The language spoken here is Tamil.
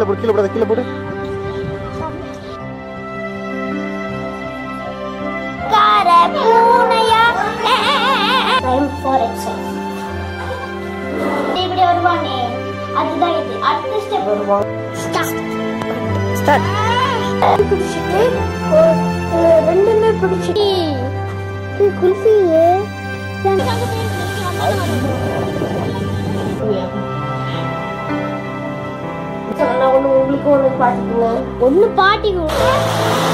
கீழே போடு Time for exercise. இப்படி வருவானே அதுதான் இது அடுத்த ஸ்டெப் வருவான் ஸ்டார்ட் பிடிச்சிட்டு ரெண்டுமே பிடிச்சிட்டு குல்ஃபியே உங்களுக்கு ஒன்று பாட்டிக்குவோம் ஒன்று பாட்டிக்குவோம்